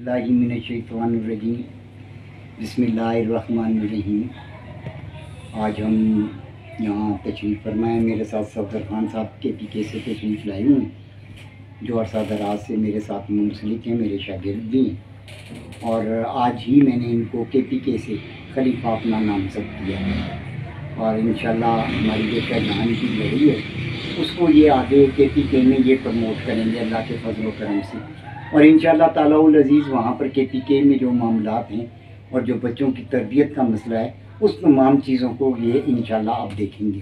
बिस्मिल्लाहि मिनश्शैतानिर्रजीम बिस्मिल्लाहिर्रहमानिर्रहीम। आज हम यहाँ तशरीफ़ फरमाए, मेरे साथ सफदर खान साहब KPK से तशरीफ़ लाए हुए हैं जो अरसा दराज से मेरे साथ मुंसलिक हैं, मेरे शागिर्द भी हैं। और आज ही मैंने इनको KPK से खलीफा अपना नामज़द किया है और इंशाल्लाह हमारी जो पहचान की लड़ी है उसको ये आगे KPK में ये प्रमोट करेंगे अल्लाह के फजल व करम से। और इंशाल्लाह ताला उल अज़ीज़ वहाँ पर KPK में जो मामलात हैं और जो बच्चों की तरबियत का मसला है उस तमाम चीज़ों को ये इंशाल्लाह आप देखेंगे।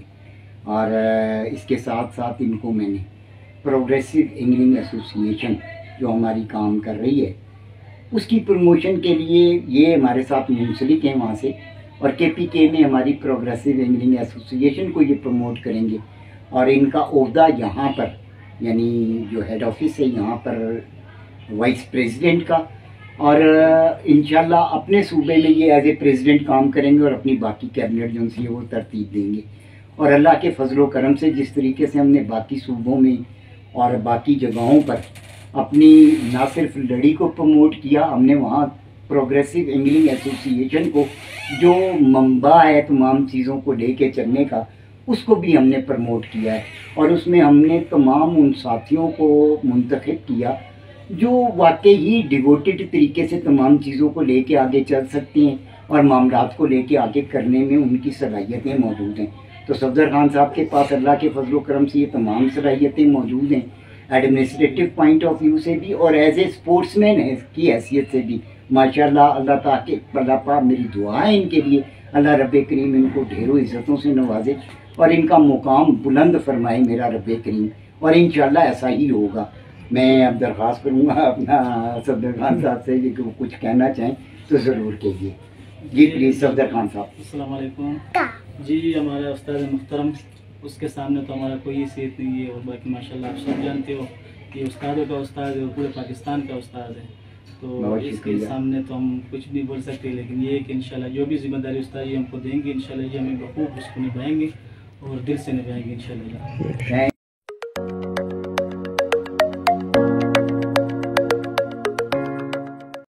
और इसके साथ साथ इनको मैंने प्रोग्रेसिव इंग्लिश एसोसिएशन जो हमारी काम कर रही है उसकी प्रमोशन के लिए ये हमारे साथ मुंसलिक हैं वहाँ से, और KPK में हमारी प्रोग्रेसिव इंग्लिश एसोसिएशन को ये प्रमोट करेंगे। और इनका ओहदा यहाँ पर यानी जो हेड ऑफिस है यहाँ पर वाइस प्रेसिडेंट का, और इंशाल्लाह अपने सूबे में ये एज ए प्रेसिडेंट काम करेंगे और अपनी बाकी कैबिनेट जो है वो तरतीब देंगे। और अल्लाह के फजल व करम से जिस तरीके से हमने बाकी सूबों में और बाकी जगहों पर अपनी ना सिर्फ लड़ी को प्रमोट किया, हमने वहाँ प्रोग्रेसिव इंग्लिश एसोसिएशन को जो मंबा है तमाम चीज़ों को लेके चलने का उसको भी हमने प्रमोट किया है। और उसमें हमने तमाम उन साथियों को मुंतखब किया जो वाकई ही डिवोटेड तरीके से तमाम चीज़ों को लेके आगे चल सकती हैं और मामलात को लेके आगे करने में उनकी सलाहियतें मौजूद हैं। तो सफदर खान साहब के पास अल्लाह के फजल व करम से ये तमाम सलाहियतें मौजूद हैं, एडमिनिस्ट्रेटिव पॉइंट ऑफ व्यू से भी और एज ए स्पोर्ट्समैन की हैसियत से भी माशाल्लाह। अल्लाह ताला मेरी दुआ है इनके लिए, अल्लाह रब्बे करीम इनको ढेरों इज़्ज़तों से नवाजे और इनका मुकाम बुलंद फरमाए मेरा रब्बे करीम, और इंशाल्लाह ऐसा ही होगा। मैं अब दरख्वास्त करूँगा अपना सफदर खान साहब से कि वो कुछ कहना चाहें तो ज़रूर कहिए। जी प्लीज़ सफदर खान साहब। अस्सलाम वालेकुम जी। हमारा उस्ताद मुहतरम, उसके सामने तो हमारा कोई हैसियत नहीं है, और बाकी माशाल्लाह आप सब जानते हो कि उस्तादों का उस्ताद है, पूरे पाकिस्तान का उस्ताद है, तो इसके सामने तो हम कुछ नहीं बोल सकते। लेकिन ये कि इंशाल्लाह जो भी जिम्मेदारी उस्ताद जी हमको देंगे इंशाल्लाह ये हमें बखूब उसको निभाएंगे और दिल से निभाएंगे इंशाल्लाह।